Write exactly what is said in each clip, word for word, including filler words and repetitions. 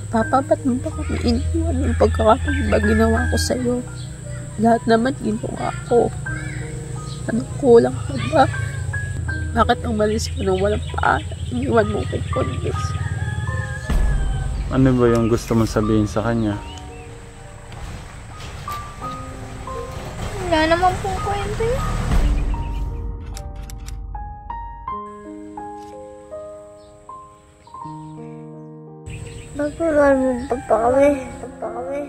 Papa, ba't mo ba kami iniwan yung pagkakataon ba ginawa ko sa'yo? Lahat naman ginawa ko. Anong kulang pa ba? Bakit umalis ka nang walang paalam? Iniwan mo kong kondis. Ano ba yung gusto mong sabihin sa kanya? Wala naman pong kwento yun. Magpapalmumpag pa kami. Pa kami.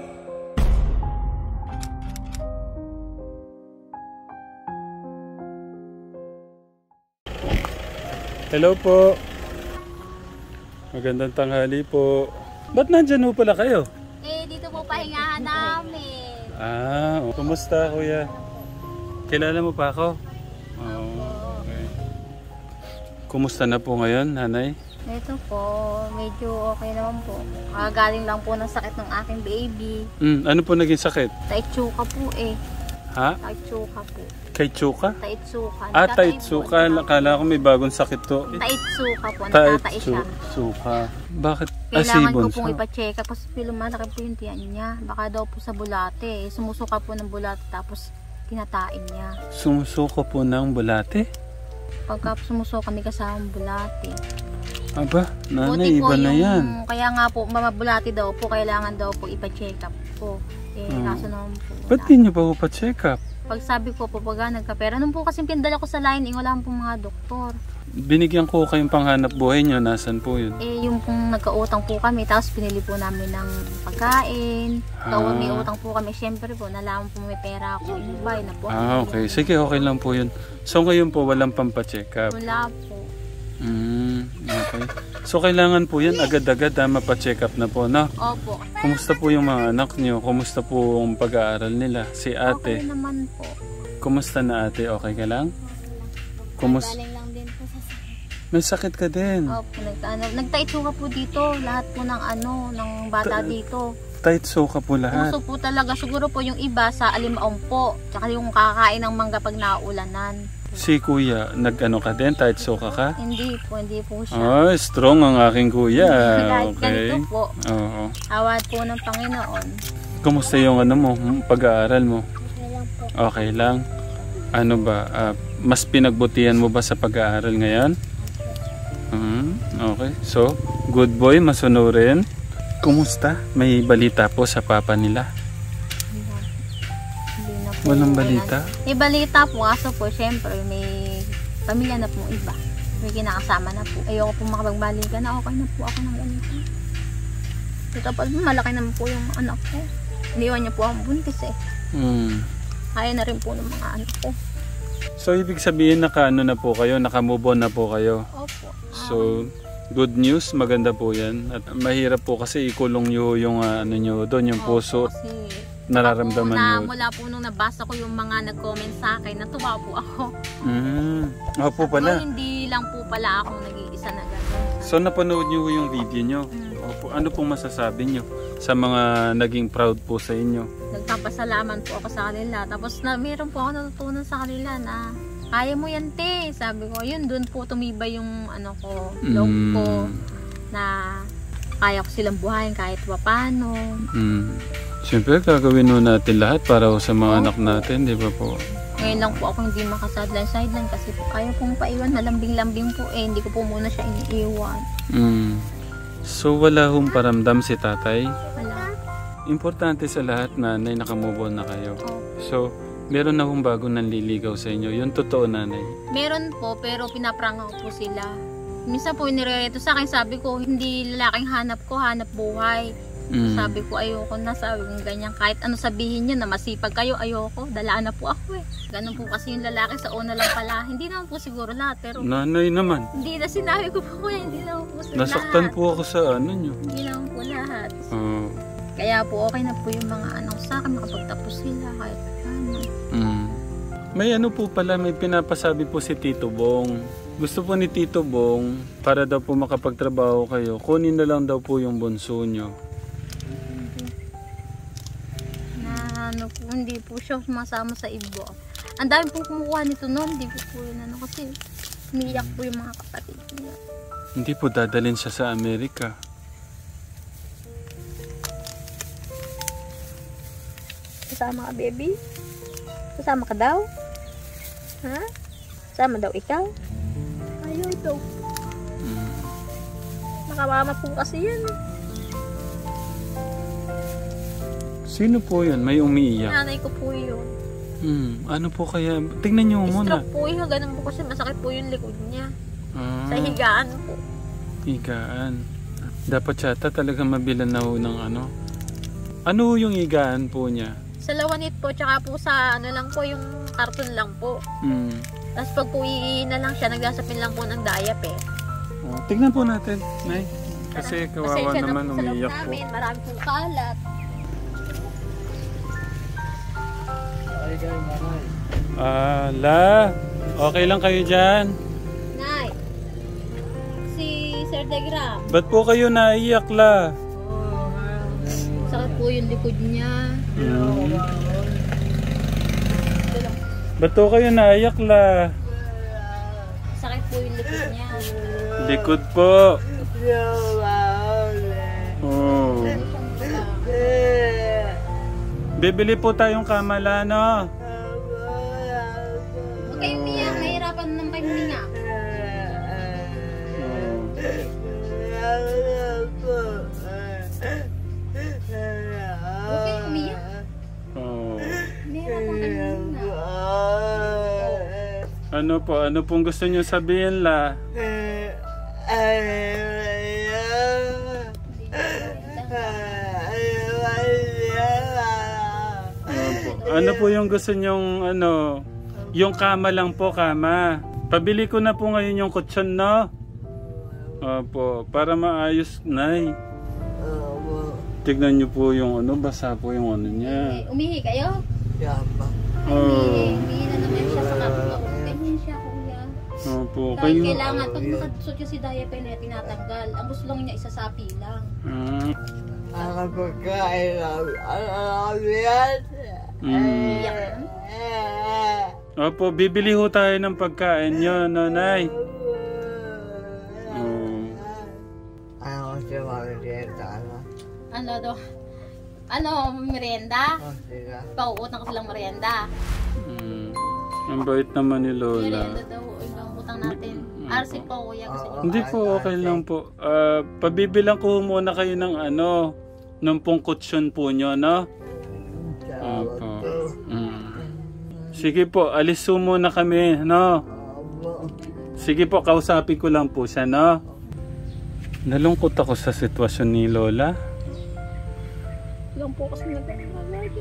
Hello po. Magandang tanghali po. Ba't nandyan po pala kayo? Eh, dito po pahingahan namin. Ah, oh. Kumusta kuya? Kilala mo pa ako? Oh, okay. Kumusta na po ngayon, nanay? Ito po, medyo okay naman po. Kagaling lang po ng sakit ng aking baby. Mm, ano po naging sakit? Taitsuka po eh. Ha? Taitsuka po. Kay Chuka? Taitsuka. Ah, Taitsuka. Akala ko may bagong sakit to. Taitsuka po, nagtatai siya. Taitsuka. Bakit? Kailangan ko pong ipa-check up kasi lumalaki po yung tiyan niya. Baka daw po sa bulate. Sumusuka po ng bulate tapos kinatain niya. Sumusuka po ng bulate? Pagka sumusuka kami kasama ng bulate. Aba, nanay, iba na yan. Kaya nga po, mamabulati daw po, kailangan daw po ipa-check up po. Eh, hmm. Kaso naman po. Ba't di niyo pa po pa-check up? Pag sabi ko po, pag nagkapera, nung po kasi pindala ko sa line, eh, wala po mga doktor. Binigyan ko kayong panghanap buhay niyo, nasan po yun? Eh, yung pong nagkautang po kami, tapos pinili po namin ng pagkain. Ah. Kaya may utang po kami, syempre po, nalaman po may pera ako, inubay na po. Ah, okay. Sige, okay lang po yun. So ngayon po, walang pampacheck up? Wala po. Hmm, okay. So kailangan po yan agad-agad ha, mapacheck up na po, no? Opo. Kumusta po yung mga anak niyo? Kumusta po ang pag-aaral nila? Si ate? Okay naman po. Kumusta na ate? Okay ka lang? Kumusta? Galing lang din po sa sakit. May sakit ka din? Opo. Nag, ano, nagtaitsuka po dito. Lahat po ng ano, ng bata Ta dito. Taitsuka po lahat? Puso po talaga. Siguro po yung iba sa alimaong po. Tsaka yung kakain ng mangga pag nauulanan. Si kuya, nag-ano ka din? Taitsuka ka? Hindi po, hindi po siya. Oh, strong ang aking kuya. Kahit Okay. ganito po. Oo. Awad po ng Panginoon. Kumusta yung ano mo, pag-aaral mo? Okay lang po. Okay lang. Ano ba, uh, mas pinagbutihan mo ba sa pag-aaral ngayon? Hmm, okay. So, good boy, masunurin. Kumusta? May balita po sa papa nila? Walang balita? May balita po, kaso po, syempre, may pamilya na po iba. May kinakasama na po. Ayoko po makapagbalikan na okay na po ako ng ganito. Ito pa, malaki naman po yung anak ko. Iniwan niya po ang buntis eh. Hmm. Kaya na rin po ng mga anak ko. So, ibig sabihin naka-ano na po kayo, naka-move on na po kayo? Opo. So, good news, maganda po yan. At mahirap po kasi ikulong nyo yung uh, ano nyo doon, yung puso. Opo, kasi nararamdaman na, nyo. mula po nung nabasa ko yung mga nag-comment sa akin, natuwa po ako. Mm. Opo pala. So, hindi lang po pala ako nag-iisa na gano'n. So, napanood nyo yung video nyo. Mm. Opo. Ano pong masasabi nyo sa mga naging proud po sa inyo? Nagpapasalamat po ako sa kanila. Tapos na meron po ako natutunan sa kanila na kaya mo yan, te. Sabi ko, yun, dun po tumibay yung ano ko, loob Mm. ko na kaya ko silang buhayin kahit paano. Mm. Siyempre, gagawin mo natin lahat para sa mga Opo. anak natin, di ba po? Ngayon lang po ako hindi makasadline-sideline kasi po kaya pong paiwan, malambing-lambing po eh. Hindi ko po muna siya iniiwan. Mm. So, wala hong paramdam si tatay? Wala. Importante sa lahat, nanay, nakamove on na kayo. Oh. So, meron na hong bago nanliligaw sa inyo. Yung totoo, nanay. Meron po, pero pinaprangaw po sila. Minsan po nirereto sa akin, sabi ko, hindi lalaking hanap ko, hanap buhay. Mm. Sabi ko, ayoko na, sabi ko ganyan. Kahit ano sabihin nyo na masipag kayo, ayoko. Dalaan na po ako eh. Ganun po kasi yung lalaki sa una lang pala. Hindi naman po siguro lahat, pero Nanay naman. hindi na sinabi ko po kuya, hindi naman po sa Nasaktan lahat. po ako sa ano nyo. Hindi naman po lahat. Oh. Kaya po okay na po yung mga anak sa akin, makapagtapos sila kahit ano. Mm. May ano po pala, may pinapasabi po si Tito Bong. Gusto po ni Tito Bong, para daw po makapagtrabaho kayo, kunin na lang daw po yung bunso nyo. Na ano po, hindi po siya sumasama sa ibo. Ang dami pong kumukuha nito noon, hindi ko po yun ano kasi umiyak po yung mga kapatid niya. Hindi po dadalhin siya sa Amerika. Sasama ka, baby? Sasama ka daw? Ha? Sasama daw ikaw? Ayaw daw. Mm. Nakamama po kasi yan. Sino po yun? May umiiyak. Nanay ko po yun. Hmm. Ano po kaya? Tingnan niyo muna. Stroke po yun. Ganun po kasi masakit po yung likod niya. Ah, Sa higaan po. higaan. Dapat yata talaga mabilan na ho ng ano. Ano yung higaan po niya? Sa lawanit po, tsaka po sa ano lang po, yung karton lang po. Hmm. Tapos pag po iina lang siya, nagdasapin lang po ng diaper. Oh, tignan po natin, Nay. Kasi kawawa Pasensya na naman po sa loob umiiyak po. namin. Marami pong kalat. Ah, La. Okay lang kayo dyan? Nay, si Sir Degram. Ba't po kayo naiyak, La? Sakit po yung likod niya. Hmm. Ba't po kayo naiyak, La? Sakit po yung likod niya. Likod po. Oh. Bibili po tayong kamala, no? Huwag kayong umiyak. Nahihirapan naman kayo huminga. Huwag kayong umiyak. Oh. Nahihirapan kayo huminga. Ano po? Ano pong gusto niyo sabihin, La? Ano po yung gusto nyong ano? Yung kama lang po, kama. Pabili ko na po ngayon yung kutsyon, no? Opo, para maayos, Nay. Tignan niyo po yung ano, basa po yung ano niya. Eh, umihi kayo? Oh. Umihi. Umihi na naman siya sa kapwa. Ganyan siya, kuya. Opo, Dahil kayo. kailangan, pag nakadusot yung si diaper na tinatanggal, ang gusto lang niya isasapi lang. Ah. Ang pagkain ang yan. Mm. Iyak na. Opo, bibili ho tayo ng pagkain nyo, no, Nay? Oh. Ano siya makikita ano? Ano daw? Ano, merienda? Oh, sila. Pauutang ko silang merienda. Mm. Ang bait naman ni Lola. Merienda daw, ibang utang natin. R C po, kuya, kasi niyo. Hindi po, okay lang po. Ah, pabibilang ko muna kayo ng ano, ng pungkutsyon po nyo, no? Opo. Mm. Sige po, alis po muna kami, no? Sige po, kausapin ko lang po siya, no? Nalungkot ako sa sitwasyon ni Lola. Lang po kasi nagkakalagi.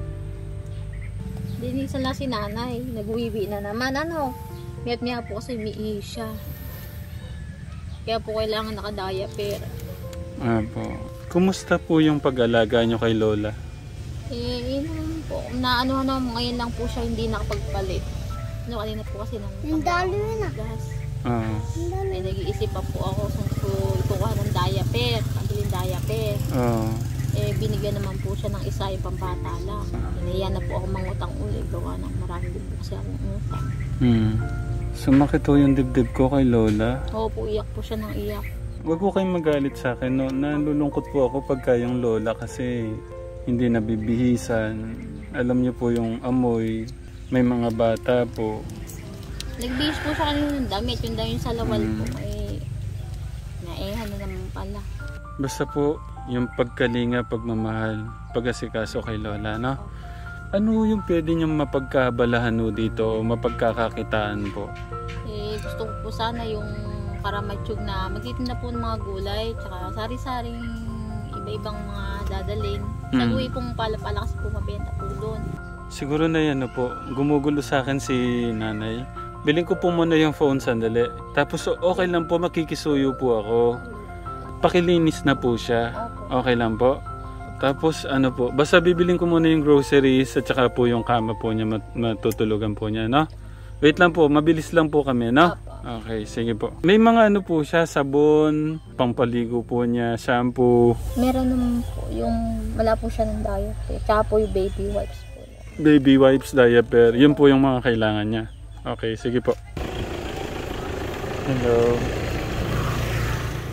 Dinisan lang si nanay, nag-uwiwi na naman, ano? Miyat niya po kasi umiihi siya. Kaya po kailangan naka-diaper. Opo. Kumusta po yung pag-alaga nyo kay Lola? Eh, yun naman po. Na ano na, ngayon lang po siya hindi nakapagpalit. Ano, kanina po kasi nang Hindalo yun ah. gas. Ah. Eh, nag-iisip pa po ako kung so, ikukuha ng diaper, pabiling diaper. Oh. Eh, binigyan naman po siya ng isa yung pambata lang. Inahiya na po ako mangutang ulit. Gawa ng marami din po kasi akong utang. Hmm. Sumakit po yung dibdib ko kay Lola. Oo po, iyak po siya ng iyak. Huwag po kayong magalit sa akin. No? Nalulungkot po ako pagka yung Lola kasi hindi nabibihisan. Alam niyo po yung amoy. May mga bata po. Nagbihis po siya kanina ng damit. Yung dahil sa lawal Hmm. po. Eh, naehan na naman pala. Basta po yung pagkalinga, pagmamahal, pag-asikaso kay Lola, no? Ano yung pwede niyong mapagkabalahan no dito o mapagkakakitaan po? Eh, gusto ko po sana yung karamatsug na magtitinda po ng mga gulay, tsaka sari-saring iba-ibang mga dadalhin. Sa Mm. uwi pong pala-pala kasi po mabenta po doon. Siguro na yan na po, gumugulo sa akin si nanay. Bilhin ko po muna yung phone sandali. Tapos okay lang po, makikisuyo po ako. Pakilinis na po siya. Okay lang po. Tapos ano po, basta bibilin ko muna yung groceries at saka po yung kama po niya, mat matutulugan po niya, no? Wait lang po, mabilis lang po kami, no? Okay, sige po. May mga ano po siya, sabon, pampaligo po niya, shampoo. Meron naman po yung wala po siya ng diaper, tsaka po yung baby wipes po. Baby wipes, diaper, yun po yung mga kailangan niya. Okay, sige po. Hello.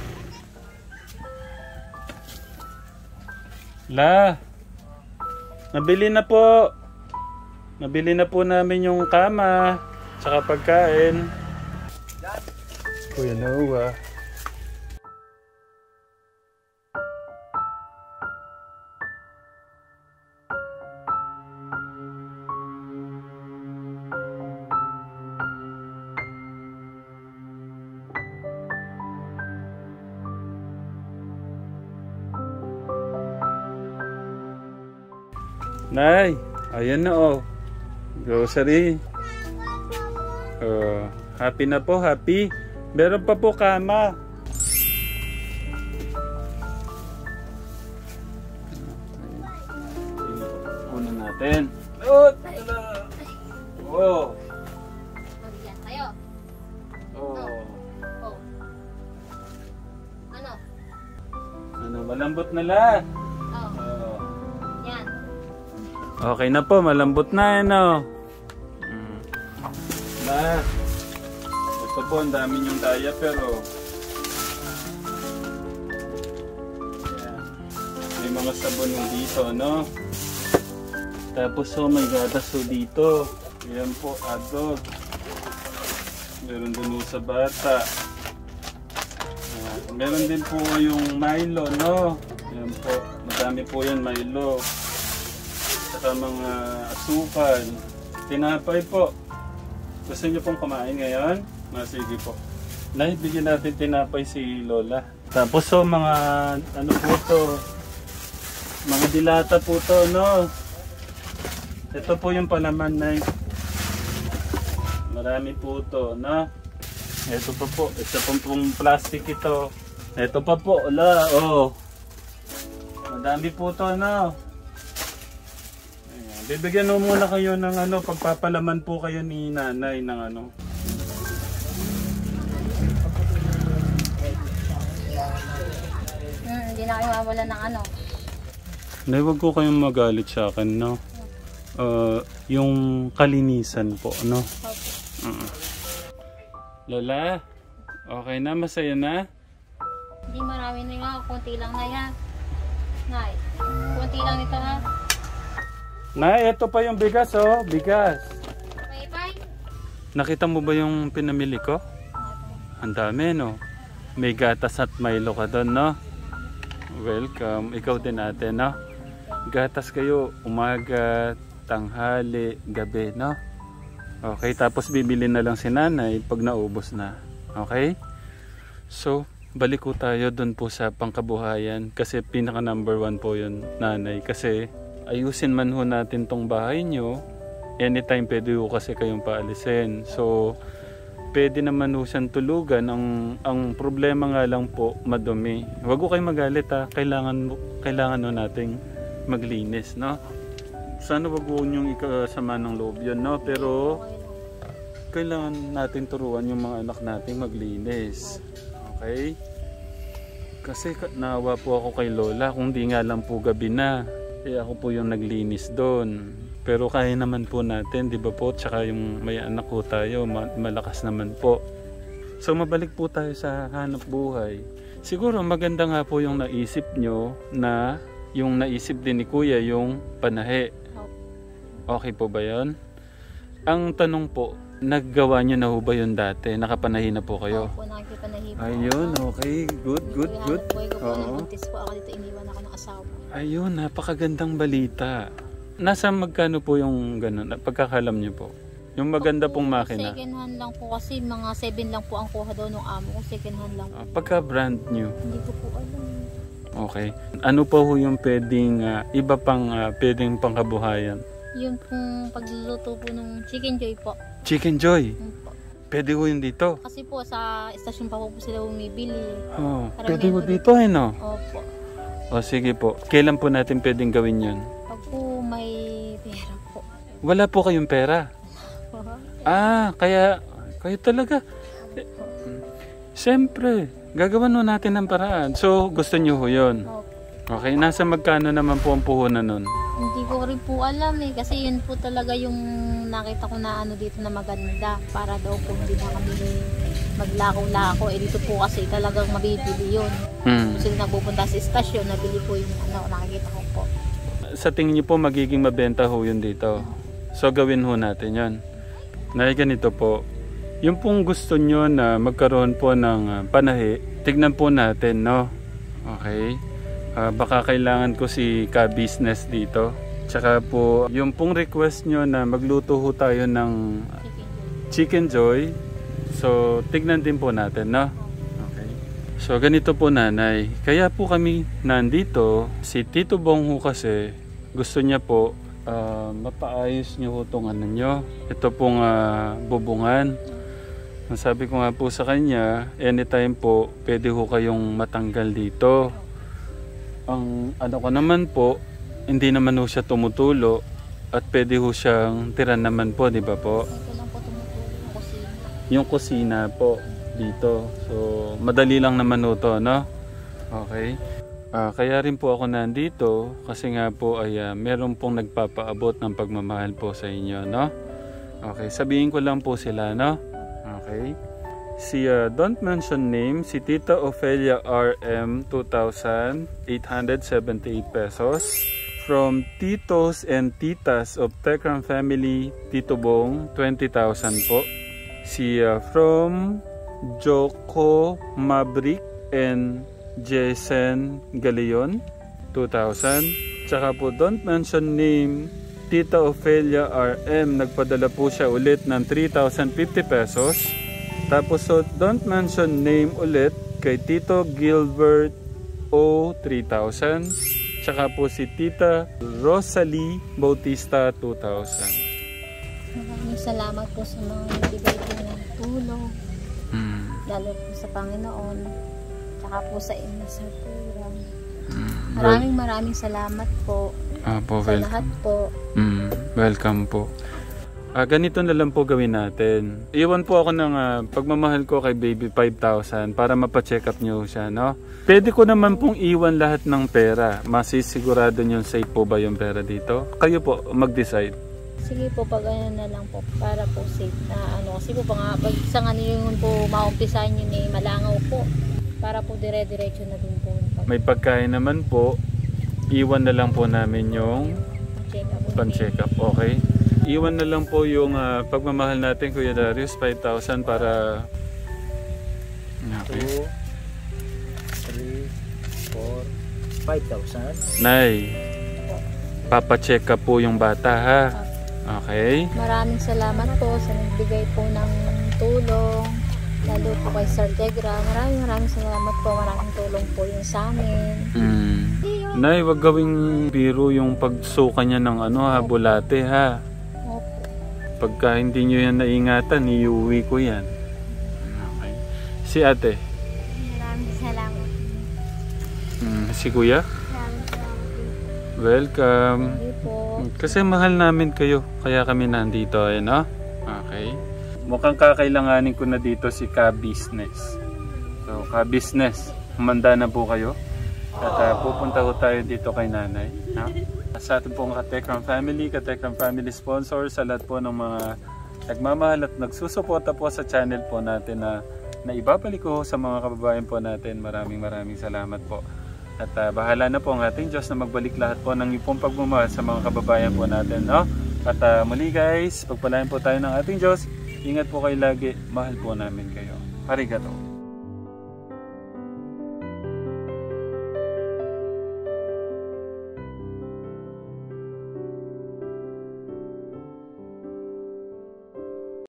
La, Nabili na po. Nabili na po namin yung kama. Tsaka pagkain. Kuya Noah. Nay, ayan na oh. Grocery. Oh, happy na po, happy. Meron pa po kama. Una natin. Oh, oh. Magyan tayo. Oh. Oh. Ano? Ano, malambot na lahat. Oh. Oh. Yan. Okay na po, malambot na yan oh. Mm. Na. Ito po, ang dami yung daya pero yan. May mga sabon yung dito, no? Tapos oh, may gatas so dito. Ayan po, adult. Meron din po sa bata. Uh, meron din po yung Milo, no? Ayan po, madami po yan Milo. Saka mga asukal. Tinapay po. Gusto niyo pong kumain ngayon? Ah, sige po. Nay, bigyan natin tinapay si Lola. Tapos so, mga ano po to? Mga dilata po to, no? Ito po yung palaman, Nay. Marami po to, no? Ito pa po. Ito pong, pong plastic ito. Ito pa po, wala, oh. Madami po to, no? Bibigyan mo muna kayo ng ano, pagpapalaman po kayo ni nanay ng ano. Hmm, hindi na kayo mawala ng ano. Nay, wag ko kayong magalit sa akin, no? Uh, yung kalinisan po, no? Okay. Uh-uh. Lola, okay na? Masaya na? Hindi marami na nga, konti lang na yan. Nay, konti lang ito ha. Na, ito pa yung bigas, oh. Bigas. Okay, bye. Nakita mo ba yung pinamili ko? Ang dami, no? May gatas at Milo ka doon, no? Welcome. Ikaw din ate, no? Gatas kayo umaga, tanghali, gabi, no? Okay, tapos bibili na lang si nanay pag naubos na. Okay? So, balik ko tayo doon po sa pangkabuhayan kasi pinaka number one po yun, nanay. Kasi ayusin man ho natin tong bahay nyo, anytime pwede ho kasi kayong paalisin. So, pwede naman ho siyang tulugan. Ang, ang problema nga lang po, madumi. Huwag ho kayong magalit ha. Kailangan, kailangan ho nating maglinis, no? Sana wag ho niyong ikasama ng loob yun, no? Pero, kailangan natin turuan yung mga anak natin maglinis. Okay? Kasi naawa po ako kay Lola, kung di nga lang po gabi na. Eh ako po yung naglinis doon. Pero kaya naman po natin, di ba po? Tsaka yung may anak po tayo, malakas naman po. So mabalik po tayo sa hanap buhay. Siguro maganda nga po yung naisip nyo na yung naisip din ni Kuya, yung panahe. Okay po ba yun? Ang tanong po, naggawa nyo na ho ba yun dati? Nakapanahi na po kayo? Opo, nakikipanahi po. Ayun, okay. Good, good, good. Buhay ko po, Oo. nang buntis po ako dito, iniwan ako ng asawa. Ayun, napakagandang balita. Nasa magkano po yung ganun? Pagkakalam nyo po? Yung maganda pong makina. Second hand lang po kasi mga seven lang po ang kuha daw ng amo ko. Second hand lang po. Ah, pagka brand new. Hindi ko po alam. Okay. Ano po ho yung pwedeng, uh, iba pang uh, pwedeng pangkabuhayan? Yun pong pagluluto po ng Chicken Joy po. Chicken Joy? Yun po. Pwede ho yun dito? Kasi po sa estasyon pa po, po sila bumibili. Oh, Parang pwede ho meron. dito eh no? Opo. O sige po. Kailan po natin pwedeng gawin yun? Pag po may pera po. Wala po kayong pera? Ah, kaya kayo talaga. Eh, Siyempre, gagawan ho natin ng paraan. So, gusto nyo ho yun? Opo. Okay, nasa magkano naman po ang puhunan nun? Hindi ko rin po alam eh. Kasi yun po talaga yung nakita ko na ano dito na maganda. Para daw po hindi na kami maglako-lako. Eh dito po kasi talagang mabibili yun. Hmm. Kung sila nagpupunta sa estasyon, nabili po yung ano, nakikita ko po. sa tingin niyo po magiging mabenta ho yun dito? So gawin ho natin yun. Nay, ganito po. Yung pong gusto nyo na magkaroon po ng uh, panahi, tignan po natin, no? Okay? Uh, baka kailangan ko si ka-business dito. Tsaka po, yung pong request nyo na magluto ho tayo ng Chicken Joy. So, tignan din po natin, no? Okay. So, ganito po nanay. Kaya po kami nandito. Si Tito Bong ho kasi, gusto niya po uh, mapaayos nyo ho itong ano nyo. Ito pong uh, bubungan. Ang sabi ko nga po sa kanya, anytime po, pwede ho kayong matanggal dito. Ang ano ko naman po, hindi naman ho siya tumutulo at pwede ho siyang tira naman po, di ba po? Ito lang po tumutulong yung kusina. Yung kusina po dito. So, madali lang naman ho to, no? Okay. Uh, kaya rin po ako nandito kasi nga po ay uh, meron pong nagpapaabot ng pagmamahal po sa inyo, no? Okay, sabihin ko lang po sila, no? Okay. Si uh, don't mention name, si Tita Ofelia R M two thousand eight hundred seventy-eight pesos. From Titos and Titas of Tekram Family, Tito Bong, twenty thousand po. Si uh, from Joko Mabrik and Jason Galeon, two thousand. Tsaka po don't mention name, Tita Ofelia R M, nagpadala po siya ulit ng three thousand fifty pesos. Tapos so don't mention name ulit kay Tito Gilbert O, three thousand. Tsaka po si Tita Rosalie Bautista, two thousand. Maraming salamat po sa mga nagbigay po ng tulong. Mm. Lalo po sa Panginoon. Tsaka po sa inyo sa turang. Mm. Maraming maraming salamat po. Ah, po, Sa welcome. lahat po. Mm, welcome po. Ah, ganito na lang po gawin natin. Iwan po ako ng ah, pagmamahal ko kay baby five thousand para mapacheck up nyo siya, no? Pwede ko naman pong iwan lahat ng pera. Masisigurado nyo safe po ba yung pera dito? Kayo po mag-decide. Sige po, pag ano na lang po, para po safe na ano. Kasi po, pag, pag sa nga yun po, maumpisahan yun eh, malangaw po. Para po dire-diretso na din po. Pag May pagkain naman po. Iwan na lang po namin yung check up. pan-check up, okay? Iwan na lang po yung uh, pagmamahal natin, Kuya Darius, five thousand para... Okay. two, three, four, five thousand. Nay, papacheck up po yung bata, ha? Okay? Maraming salamat po sa nagbigay po ng tulong. Lalo po kay Sir Degra. Maraming maraming salamat po. Maraming tulong po yun sa amin. Mm. Nay, wag gawing biro yung pagsuka niya ng ano ha, bulate ha. Opo. Pagka hindi nyo yan naingatan, iuwi ko yan. Okay. Si ate? Maraming salamat. Mm, si kuya? Maraming salamat. Welcome. Hindi po. Kasi mahal namin kayo, kaya kami nandito, eh, no? Okay. Mukhang kakailanganin ko na dito si ka-business. So, ka-business, humanda na po kayo. At uh, pupunta ko tayo dito kay nanay. No? Sa ating pong Katekram Family, Katekram Family sponsor, sa lahat po ng mga nagmamahal at nagsusuporta po sa channel po natin na, na ibabalik ko sa mga kababayan po natin. Maraming maraming salamat po. At uh, bahala na po ang ating Diyos na magbalik lahat po ng ipong pagmamahal sa mga kababayan po natin. No? At uh, muli guys, pagpalain po tayo ng ating Diyos. Ingat po kayo lagi. Mahal po namin kayo. Arigato.